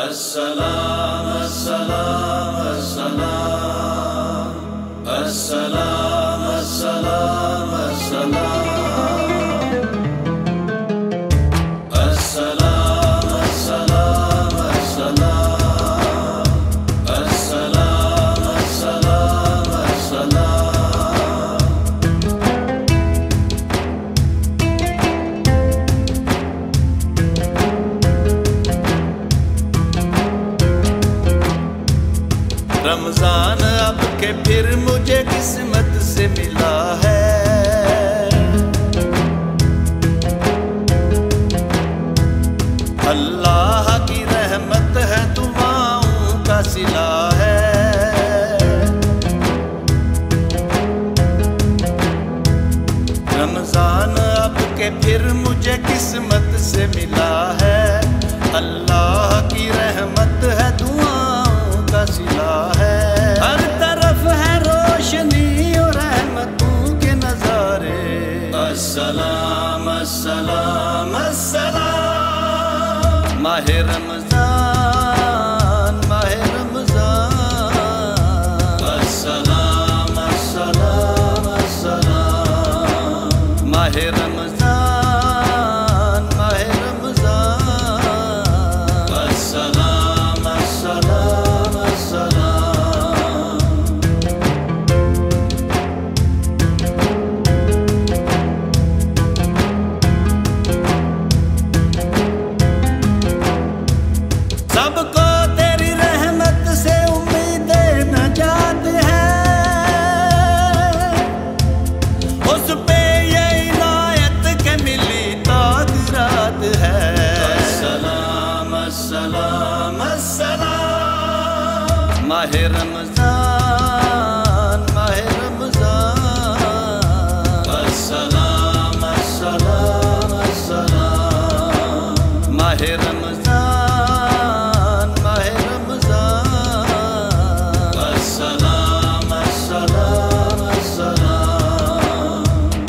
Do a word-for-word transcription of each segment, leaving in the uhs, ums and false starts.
अस्सलाम अस्सलाम अस्सलाम अस्सलाम अस्सलाम अस्सलाम अस्सलाम अस्सलाम अस्सलाम अस्सलाम अस्सलाम अस्सलाम। रमजान अब के फिर मुझे किस्मत से मिला है, अल्लाह की रहमत है दुआओं का सिला है। रमजान अब के फिर मुझे किस्मत से मिला है, अल्लाह की रहमत है दुआओं का सिला है। हर तरफ है रोशनी और रहमतों के नजारे। अस्सलाम अस्सलाम अस्सलाम माहे रमजान माहे रमजान। अस्सलाम अस्सलाम अस्सलाम माहे रमजान माहे रमजान। अस्सलाम अस्सलाम अस्सलाम। सबको तेरी रहमत से उम्मीदें नजात है, उस पे ये इनायत के मिली ताक़रात है। अस्सलाम अस्सलाम अस्सलाम माहे रमजान माहे रमजान। अस्सलाम अस्सलाम अस्सलाम माहे रमजान माहे रमजान। अस्सलाम अस्सलाम अस्सलाम।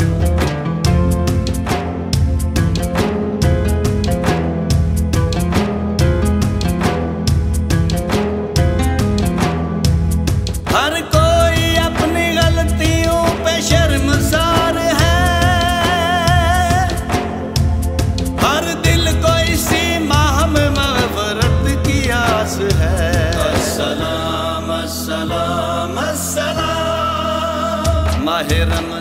हर कोई अपनी गलतियों पे शर्मसार है, हर दिल को इसी माह में मग़फ़िरत की आस है। अस्सलाम अस्सलाम अस्सलाम माहे रमजान